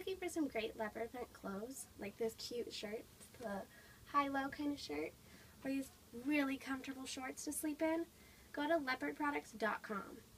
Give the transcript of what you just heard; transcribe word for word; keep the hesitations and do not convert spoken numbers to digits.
looking for some great leopard print clothes, like this cute shirt, the high-low kind of shirt, or these really comfortable shorts to sleep in, go to leopard products dot com.